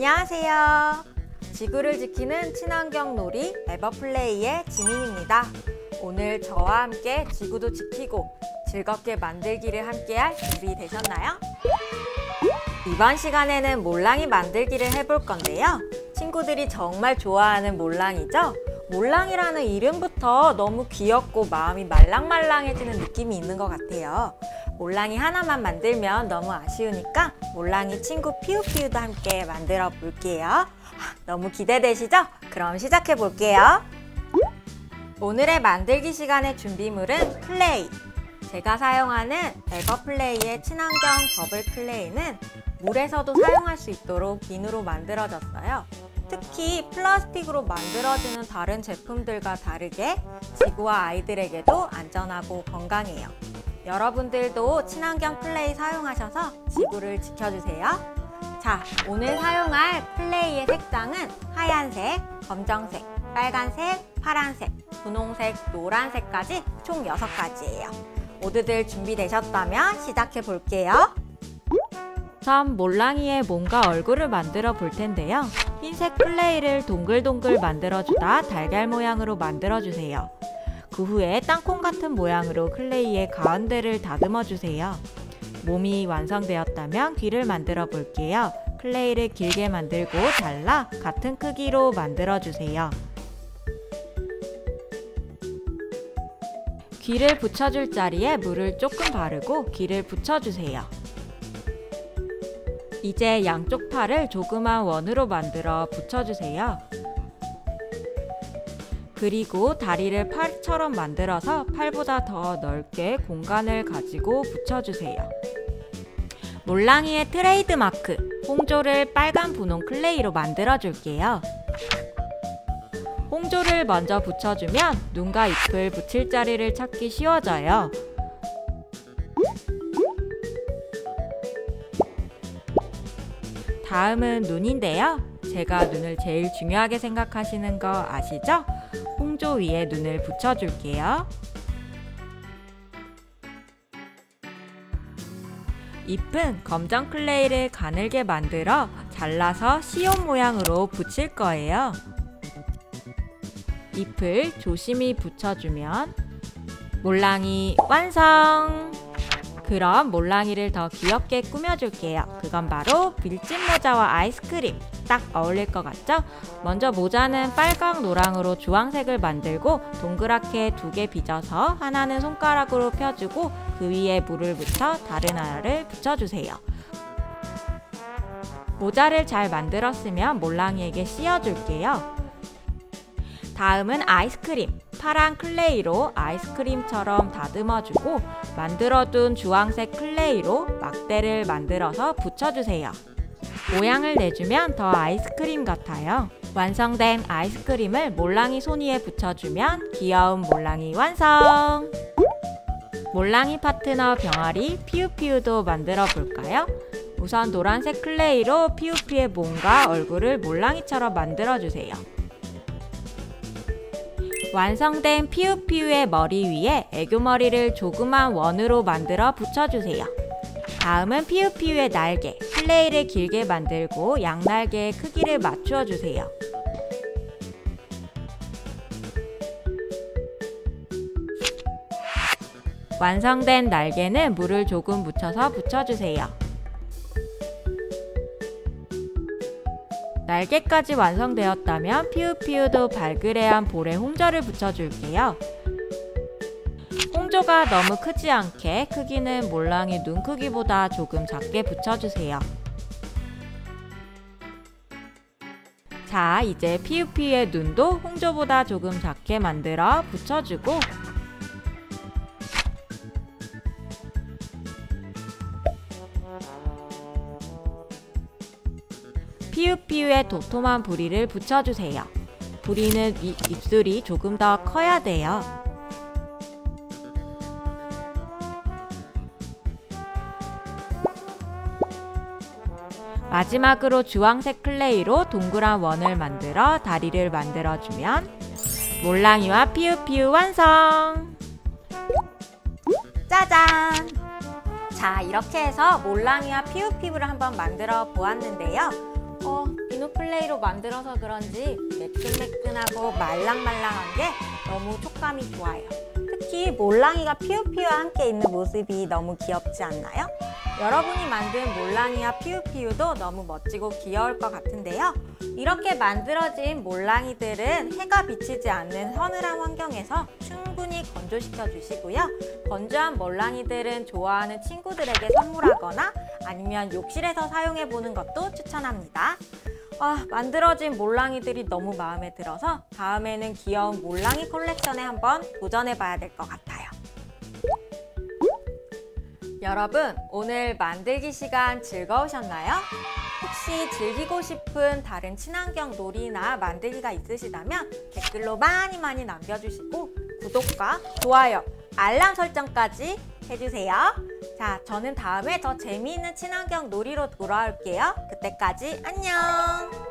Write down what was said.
안녕하세요. 지구를 지키는 친환경 놀이 에버플레이의 지민입니다. 오늘 저와 함께 지구도 지키고 즐겁게 만들기를 함께할 준비 되셨나요? 이번 시간에는 몰랑이 만들기를 해볼 건데요. 친구들이 정말 좋아하는 몰랑이죠? 몰랑이라는 이름부터 너무 귀엽고 마음이 말랑말랑해지는 느낌이 있는 것 같아요. 몰랑이 하나만 만들면 너무 아쉬우니까 몰랑이 친구 피우피우도 함께 만들어 볼게요. 너무 기대되시죠? 그럼 시작해 볼게요. 오늘의 만들기 시간의 준비물은 클레이. 제가 사용하는 에버플레이의 친환경 버블 클레이는 물에서도 사용할 수 있도록 비누로 만들어졌어요. 특히 플라스틱으로 만들어지는 다른 제품들과 다르게 지구와 아이들에게도 안전하고 건강해요. 여러분들도 친환경 클레이 사용하셔서 지구를 지켜주세요. 자, 오늘 사용할 클레이의 색상은 하얀색, 검정색, 빨간색, 파란색, 분홍색, 노란색까지 총 6가지예요. 모두들 준비되셨다면 시작해 볼게요. 우선 몰랑이의 몸과 얼굴을 만들어 볼 텐데요. 흰색 클레이를 동글동글 만들어주다 달걀 모양으로 만들어주세요. 그 후에 땅콩 같은 모양으로 클레이의 가운데를 다듬어주세요. 몸이 완성되었다면 귀를 만들어 볼게요. 클레이를 길게 만들고 잘라 같은 크기로 만들어주세요. 귀를 붙여줄 자리에 물을 조금 바르고 귀를 붙여주세요. 이제 양쪽 팔을 조그만 원으로 만들어 붙여주세요. 그리고 다리를 팔처럼 만들어서 팔보다 더 넓게 공간을 가지고 붙여주세요. 몰랑이의 트레이드 마크, 홍조를 빨간 분홍 클레이로 만들어줄게요. 홍조를 먼저 붙여주면 눈과 입을 붙일 자리를 찾기 쉬워져요. 다음은 눈인데요. 제가 눈을 제일 중요하게 생각하시는 거 아시죠? 홍조 위에 눈을 붙여줄게요. 잎은 검정 클레이를 가늘게 만들어 잘라서 시옷 모양으로 붙일 거예요. 잎을 조심히 붙여주면 몰랑이 완성! 그럼 몰랑이를 더 귀엽게 꾸며줄게요. 그건 바로 빌짚 모자와 아이스크림. 딱 어울릴 것 같죠? 먼저 모자는 빨강, 노랑으로 주황색을 만들고 동그랗게 2개 빚어서 하나는 손가락으로 펴주고 그 위에 물을 묻혀 다른 하나를 붙여주세요. 모자를 잘 만들었으면 몰랑이에게 씌워줄게요. 다음은 아이스크림. 파란 클레이로 아이스크림처럼 다듬어주고 만들어둔 주황색 클레이로 막대를 만들어서 붙여주세요. 모양을 내주면 더 아이스크림 같아요. 완성된 아이스크림을 몰랑이 손 위에 붙여주면 귀여운 몰랑이 완성! 몰랑이 파트너 병아리 피우피우도 만들어 볼까요? 우선 노란색 클레이로 피우피우의 몸과 얼굴을 몰랑이처럼 만들어주세요. 완성된 피우피우의 머리 위에 애교머리를 조그만 원으로 만들어 붙여주세요. 다음은 피우피우의 날개, 클레이를 길게 만들고 양날개의 크기를 맞추어 주세요. 완성된 날개는 물을 조금 묻혀서 붙여주세요. 날개까지 완성되었다면 피우피우도 발그레한 볼에 홍조를 붙여줄게요. 홍조가 너무 크지 않게 크기는 몰랑이 눈 크기보다 조금 작게 붙여주세요. 자, 이제 피우피우의 눈도 홍조보다 조금 작게 만들어 붙여주고 피우피우의 도톰한 부리를 붙여주세요. 부리는 입술이 조금 더 커야 돼요. 마지막으로 주황색 클레이로 동그란 원을 만들어 다리를 만들어주면 몰랑이와 피우피우 완성! 짜잔! 자, 이렇게 해서 몰랑이와 피우피우를 한번 만들어 보았는데요. 진우 플레이로 만들어서 그런지 매끈매끈하고 말랑말랑한 게 너무 촉감이 좋아요. 특히 몰랑이가 피우피우와 함께 있는 모습이 너무 귀엽지 않나요? 여러분이 만든 몰랑이와 피우피우도 너무 멋지고 귀여울 것 같은데요. 이렇게 만들어진 몰랑이들은 해가 비치지 않는 서늘한 환경에서 충분히 건조시켜 주시고요. 건조한 몰랑이들은 좋아하는 친구들에게 선물하거나 아니면 욕실에서 사용해 보는 것도 추천합니다. 만들어진 몰랑이들이 너무 마음에 들어서 다음에는 귀여운 몰랑이 컬렉션에 한번 도전해 봐야 될 것 같아요. 여러분, 오늘 만들기 시간 즐거우셨나요? 혹시 즐기고 싶은 다른 친환경 놀이나 만들기가 있으시다면 댓글로 많이 남겨주시고 구독과 좋아요, 알람 설정까지 해주세요. 자, 저는 다음에 더 재미있는 친환경 놀이로 돌아올게요. 그때까지 안녕!